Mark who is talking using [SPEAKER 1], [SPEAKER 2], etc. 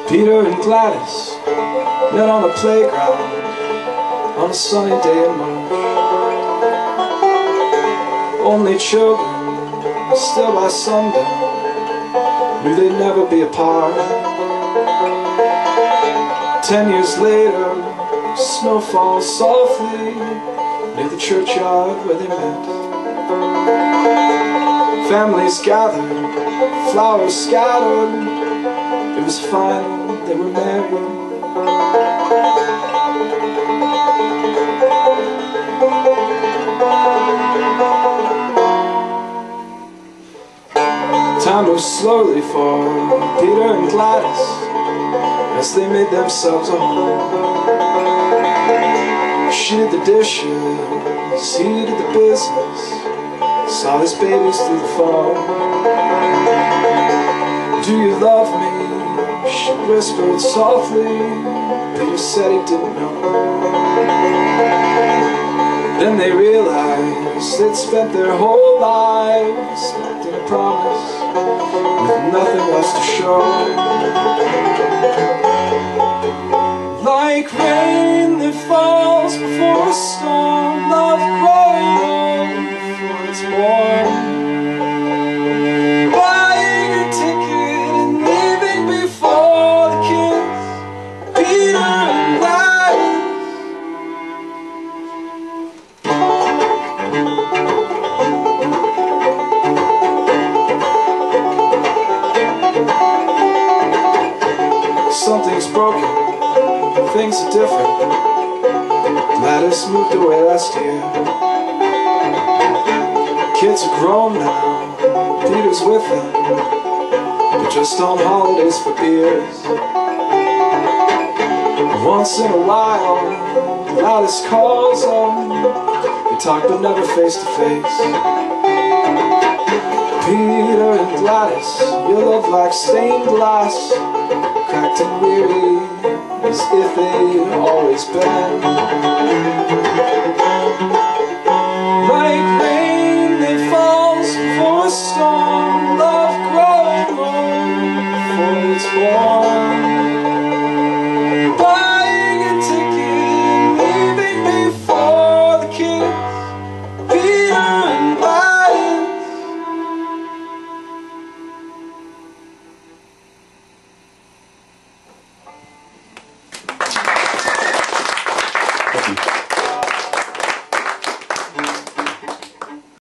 [SPEAKER 1] Peter and Gladys met on the playground on a sunny day in March. Only children, still by sundown, knew they'd never be apart. 10 years later, snow falls softly near the churchyard where they met. Families gathered, flowers scattered. It was final, they were married. Time moved slowly for Peter and Gladys as they made themselves a home. She did the dishes, he did the business, saw his babies through the phone. Do you love me? She whispered softly. Peter said he didn't know. Then they realized they'd spent their whole lives locked in a promise with nothing else to show. Like rain that falls before a storm, love growing old before it's born. Buying a ticket and leaving before the kids, Peter and Gladys. Something's broken, things are different. Gladys moved away last year. Kids are grown now, Peter's with them, but just on holidays for beers. Once in a while, Gladys calls them. They talk but never face to face. Peter and Gladys, your love like stained glass, cracked and weary as if they'd always been. Like rain that falls before a storm, love growing old before it's born. Buying a ticket, leaving before the kids, Peter and Gladys. Thank you.